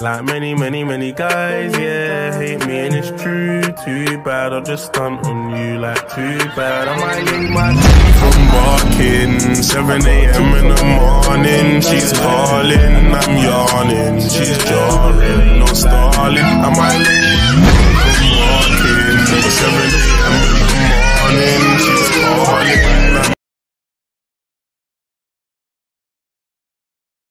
Like many guys, yeah, hate me and it's true. Too bad, I'll just stunt on you like too bad. I might link my teeth from barking. 7 AM in the morning, she's calling, I'm yawning. She's jarring, not stalling. I might link my teeth from barking. 7